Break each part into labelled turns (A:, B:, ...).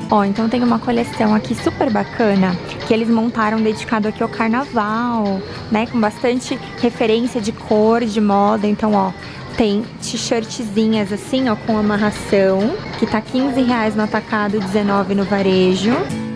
A: Ó, então tem uma coleção aqui super bacana que eles montaram dedicado aqui ao carnaval, né? Com bastante referência de cor, de moda. Então, ó, tem t-shirtzinhas assim, ó, com amarração, que tá R$15 no atacado e R$19 no varejo.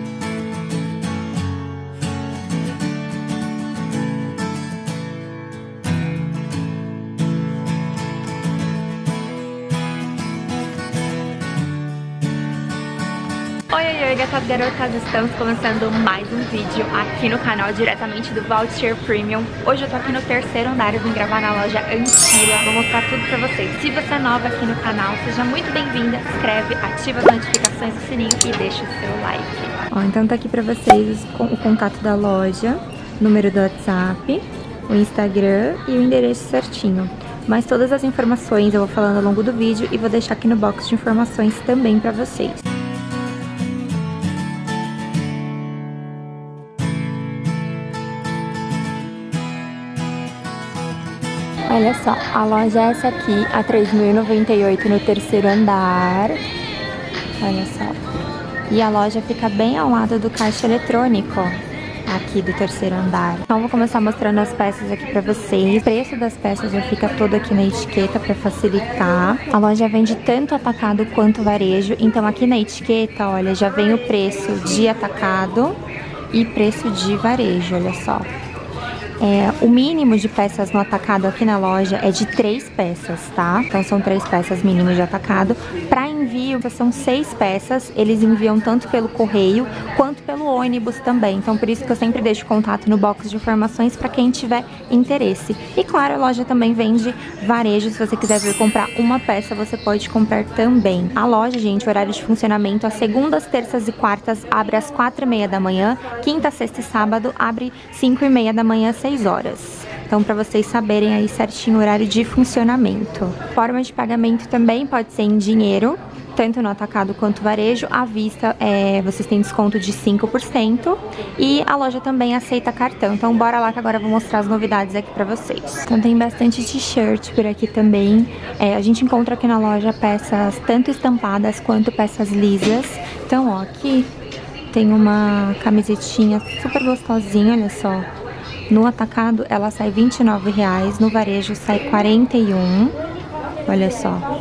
A: Oi, gatas garotas, estamos começando mais um vídeo aqui no canal, diretamente do Voucher Premium. Hoje eu tô aqui no terceiro andar, eu vim gravar na loja Antila, vou mostrar tudo pra vocês. Se você é nova aqui no canal, seja muito bem-vinda, se inscreve, ativa as notificações do sininho e deixa o seu like. Ó, então tá aqui pra vocês o contato da loja, número do WhatsApp, o Instagram e o endereço certinho. Mas todas as informações eu vou falando ao longo do vídeo e vou deixar aqui no box de informações também pra vocês. Olha só, a loja é essa aqui, a R$3.098 no terceiro andar. Olha só. E a loja fica bem ao lado do caixa eletrônico, ó, aqui do terceiro andar. Então vou começar mostrando as peças aqui pra vocês. O preço das peças já fica todo aqui na etiqueta pra facilitar. A loja vende tanto atacado quanto varejo. Então aqui na etiqueta, olha, já vem o preço de atacado e preço de varejo, olha só. O mínimo de peças no atacado aqui na loja é de 3 peças, tá? Então são 3 peças mínimo de atacado. Para envio, são 6 peças. Eles enviam tanto pelo correio quanto pelo ônibus também. Então por isso que eu sempre deixo contato no box de informações para quem tiver interesse. E claro, a loja também vende varejo. Se você quiser vir comprar uma peça, você pode comprar também. A loja, gente, o horário de funcionamento, às segundas, terças e quartas abre às 4h30 da manhã. Quinta, sexta e sábado abre 5h30 da manhã, 6 horas. Então, para vocês saberem aí certinho o horário de funcionamento. Forma de pagamento também pode ser em dinheiro, tanto no atacado quanto varejo. À vista, vocês têm desconto de 5% e a loja também aceita cartão. Então, bora lá que agora eu vou mostrar as novidades aqui pra vocês. Então, tem bastante t-shirt por aqui também. A gente encontra aqui na loja peças tanto estampadas quanto peças lisas. Então, ó, aqui tem uma camisetinha super gostosinha, olha só. No atacado ela sai R$29, no varejo sai R$41. Olha só.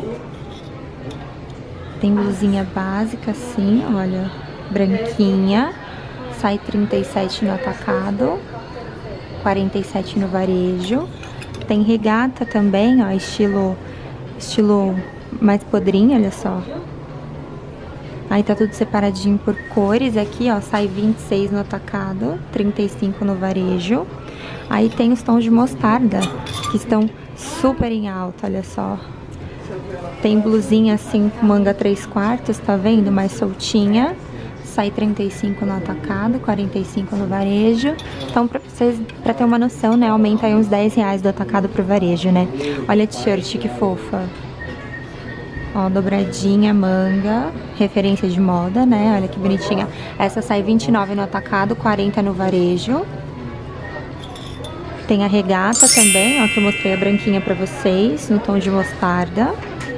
A: Tem blusinha básica assim, olha, branquinha. Sai R$37 no atacado, R$47 no varejo. Tem regata também, ó, estilo mais podrinho, olha só. Aí tá tudo separadinho por cores aqui, ó, sai R$26 no atacado, R$35 no varejo. Aí tem os tons de mostarda, que estão super em alta, olha só. Tem blusinha assim, com manga 3/4, tá vendo? Mais soltinha. Sai R$35 no atacado, R$45 no varejo. Então, pra ter uma noção, né, aumenta aí uns R$10 do atacado pro varejo, né? Olha a t-shirt, que fofa. Ó, dobradinha, manga, referência de moda, né? Olha que bonitinha. Essa sai R$29 no atacado, R$40 no varejo. Tem a regata também, ó, que eu mostrei a branquinha pra vocês, no tom de mostarda.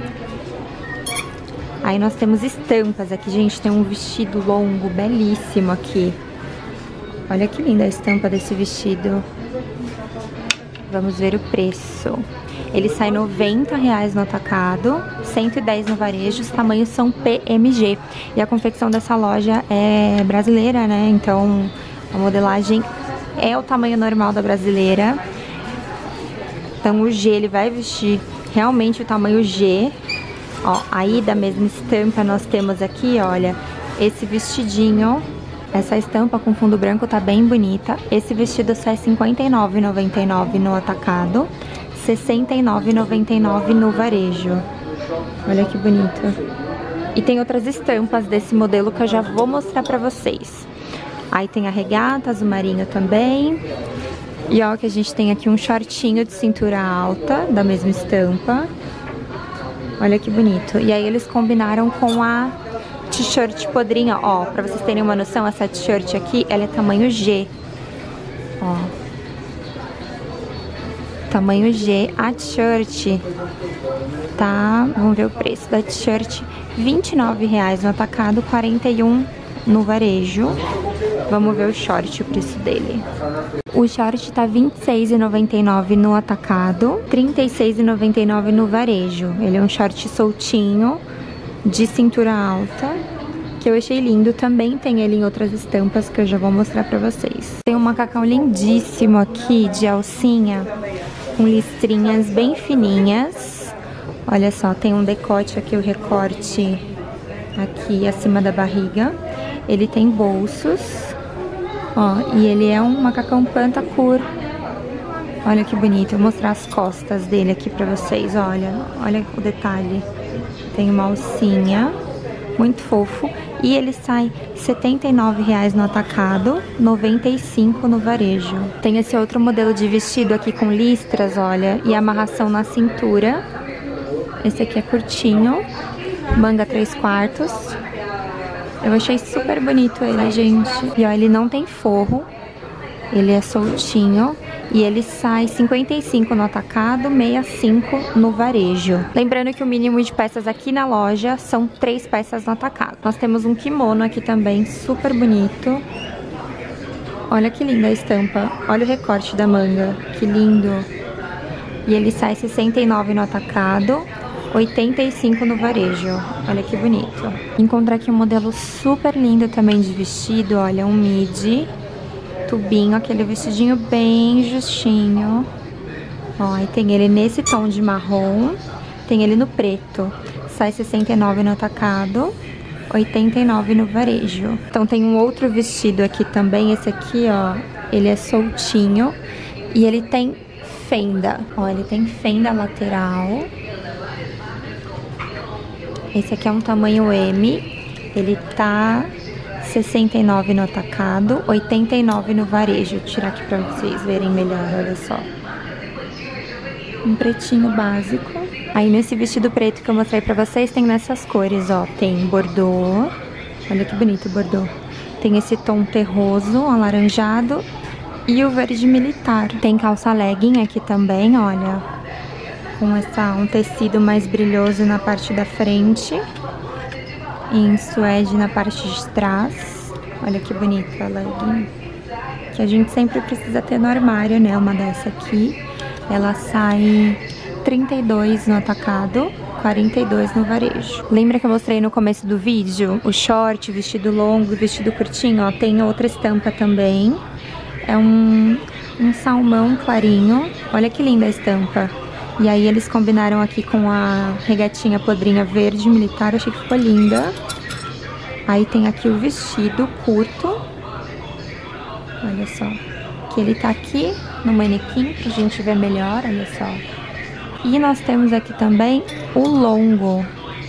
A: Aí nós temos estampas aqui, gente. Tem um vestido longo, belíssimo aqui. Olha que linda a estampa desse vestido. Vamos ver o preço. Ele sai R$90 no atacado, R$110 no varejo, os tamanhos são PMG. E a confecção dessa loja é brasileira, né? Então a modelagem é o tamanho normal da brasileira. Então o G, ele vai vestir realmente o tamanho G. Ó, aí da mesma estampa nós temos aqui, olha, esse vestidinho. Essa estampa com fundo branco tá bem bonita. Esse vestido sai R$59,99 no atacado, R$69,99 no varejo. Olha que bonito. E tem outras estampas desse modelo que eu já vou mostrar pra vocês. Aí tem a regata, azul marinho também. E ó, que a gente tem aqui um shortinho de cintura alta, da mesma estampa. Olha que bonito. E aí eles combinaram com a t-shirt podrinha, ó. Pra vocês terem uma noção, essa t-shirt aqui, ela é tamanho G. Ó. tamanho G. A t-shirt tá, vamos ver o preço da t-shirt, R$29 no atacado, 41 no varejo. Vamos ver o short, o preço dele. O short tá R$26,99 no atacado, R$36,99 no varejo. Ele é um short soltinho, de cintura alta, que eu achei lindo. Também tem ele em outras estampas que eu já vou mostrar pra vocês. Tem um macacão lindíssimo aqui, de alcinha, com listrinhas bem fininhas. Olha só, tem um decote aqui, o recorte aqui acima da barriga. Ele tem bolsos, ó, e ele é um macacão pantacur. Olha que bonito, vou mostrar as costas dele aqui pra vocês, olha o detalhe. Tem uma alcinha, muito fofo, e ele sai R$79 no atacado, R$95 no varejo. Tem esse outro modelo de vestido aqui com listras, olha, e amarração na cintura. Esse aqui é curtinho, manga 3/4. Eu achei super bonito ele, gente. E ó, ele não tem forro, ele é soltinho. E ele sai R$55 no atacado, R$65 no varejo. Lembrando que o mínimo de peças aqui na loja são 3 peças no atacado. Nós temos um kimono aqui também, super bonito. Olha que linda a estampa. Olha o recorte da manga, que lindo. E ele sai R$69 no atacado, R$85 no varejo. Olha que bonito. Encontrei aqui um modelo super lindo também de vestido, olha, um midi. Tubinho, aquele vestidinho bem justinho. Ó, e tem ele nesse tom de marrom, tem ele no preto. Sai R$69 no atacado, R$89 no varejo. Então tem um outro vestido aqui também, esse aqui, ó, ele é soltinho e ele tem fenda. Ó, ele tem fenda lateral. Esse aqui é um tamanho M, ele tá R$69 no atacado, R$89 no varejo. Vou tirar aqui pra vocês verem melhor, olha só. Um pretinho básico. Aí nesse vestido preto que eu mostrei pra vocês, tem nessas cores, ó. Tem bordô, olha que bonito o bordô. Tem esse tom terroso, alaranjado, e o verde militar. Tem calça legging aqui também, olha, com um tecido mais brilhoso na parte da frente, em suede na parte de trás. Olha que bonita a legging, que a gente sempre precisa ter no armário, né? Uma dessa aqui. Ela sai R$32 no atacado, R$42 no varejo. Lembra que eu mostrei no começo do vídeo o short, vestido longo, vestido curtinho? Ó, tem outra estampa também. É um salmão clarinho. Olha que linda a estampa. E aí eles combinaram aqui com a regatinha podrinha verde militar, eu achei que ficou linda. Aí tem aqui o vestido curto. Olha só. Que ele tá aqui no manequim, pra gente ver melhor, olha só. E nós temos aqui também o longo.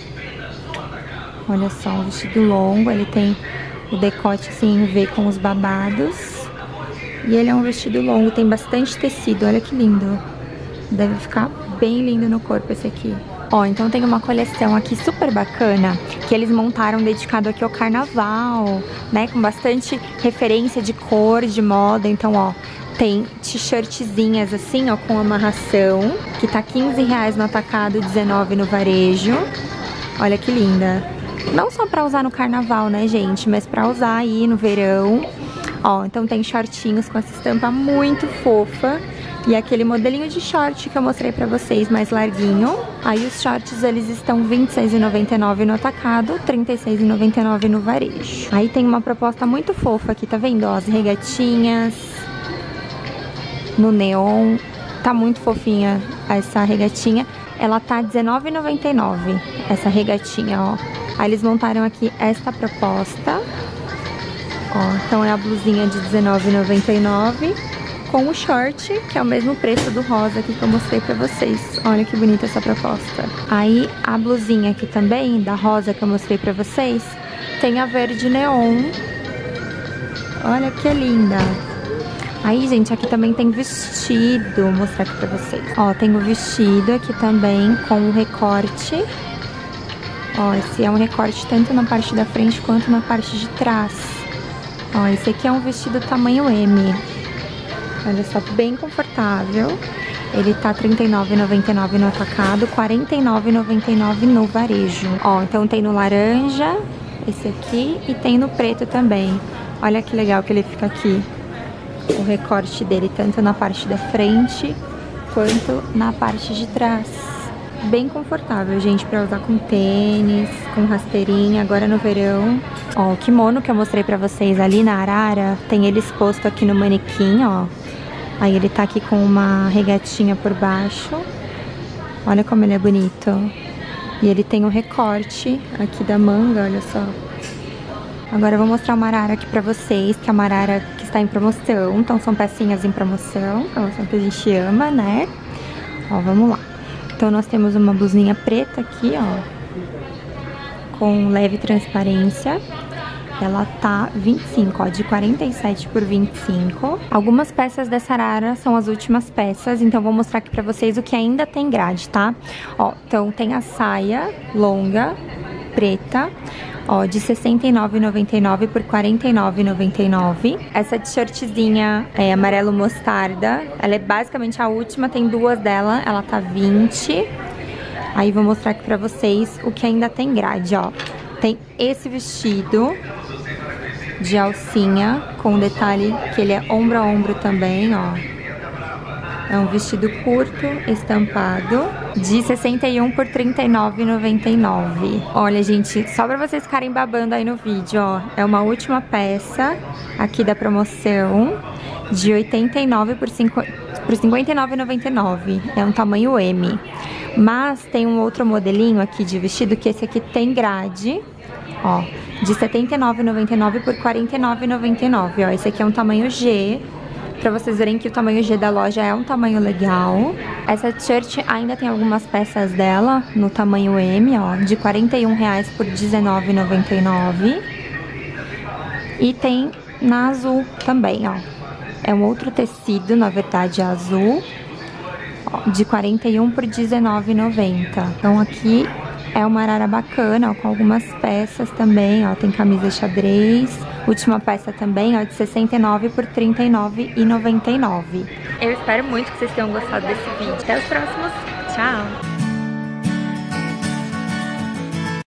A: Olha só, o vestido longo, ele tem o decote assim em V com os babados. E ele é um vestido longo, tem bastante tecido, olha que lindo. Deve ficar bem lindo no corpo esse aqui. Ó, então tem uma coleção aqui super bacana, que eles montaram dedicado aqui ao carnaval, né? Com bastante referência de cor, de moda. Então, ó, tem t-shirtzinhas assim, ó, com amarração, que tá R$15 no atacado, R$19 no varejo. Olha que linda. Não só pra usar no carnaval, né, gente? Mas pra usar aí no verão. Ó, então tem shortinhos com essa estampa muito fofa. E aquele modelinho de short que eu mostrei pra vocês, mais larguinho. Aí os shorts, eles estão R$26,99 no atacado, R$36,99 no varejo. Aí tem uma proposta muito fofa aqui, tá vendo? Ó, as regatinhas no neon. Tá muito fofinha essa regatinha. Ela tá R$19,99, essa regatinha, ó. Aí eles montaram aqui esta proposta. Ó, então é a blusinha de R$19,99. Com o short, que é o mesmo preço do rosa aqui que eu mostrei pra vocês. Olha que bonita essa proposta. Aí, a blusinha aqui também, da rosa que eu mostrei pra vocês, tem a verde neon. Olha que linda. Aí, gente, aqui também tem vestido. Vou mostrar aqui pra vocês. Ó, tem o vestido aqui também com o recorte. Ó, esse é um recorte tanto na parte da frente quanto na parte de trás. Ó, esse aqui é um vestido tamanho M. Olha só, bem confortável. Ele tá R$ 39,99 no atacado, R$ 49,99 no varejo. Ó, então tem no laranja, esse aqui, e tem no preto também. Olha que legal que ele fica aqui. O recorte dele, tanto na parte da frente, quanto na parte de trás. Bem confortável, gente, pra usar com tênis, com rasteirinha, agora no verão. Ó, o kimono que eu mostrei pra vocês ali na arara, tem ele exposto aqui no manequim, ó. Aí ele tá aqui com uma regatinha por baixo. Olha como ele é bonito. E ele tem um recorte aqui da manga, olha só. Agora eu vou mostrar uma arara aqui pra vocês, que é uma arara que está em promoção. Então são pecinhas em promoção, promoção que a gente ama, né? Ó, vamos lá. Então nós temos uma blusinha preta aqui, ó, com leve transparência. Ela tá 25, ó, de 47 por 25. Algumas peças dessa arara são as últimas peças, então vou mostrar aqui pra vocês o que ainda tem grade, tá? Ó, então tem a saia longa, preta, ó, de R$ 69,99 por R$ 49,99. Essa t-shirtzinha é amarelo mostarda, ela é basicamente a última, tem duas dela, ela tá 20. Aí vou mostrar aqui pra vocês o que ainda tem grade, ó. Tem esse vestido de alcinha, com detalhe que ele é ombro a ombro também, ó. É um vestido curto, estampado, de 61 por R$ 39,99. Olha, gente, só pra vocês ficarem babando aí no vídeo, ó. É uma última peça aqui da promoção, de 89 por 59,99. É um tamanho M. Mas tem um outro modelinho aqui de vestido, que esse aqui tem grade, ó, de R$ 79,99 por R$ 49,99, ó. Esse aqui é um tamanho G, pra vocês verem que o tamanho G da loja é um tamanho legal. Essa t-shirt ainda tem algumas peças dela no tamanho M, ó, de R$ 41,00 por R$ 19,99. E tem na azul também, ó. É um outro tecido, na verdade, azul, ó, de 41 por R$ 19,90. Então aqui é uma arara bacana, ó, com algumas peças também, ó. Tem camisa xadrez. Última peça também, ó, de 69 por R$ 39,99. Eu espero muito que vocês tenham gostado desse vídeo. Até os próximos. Tchau!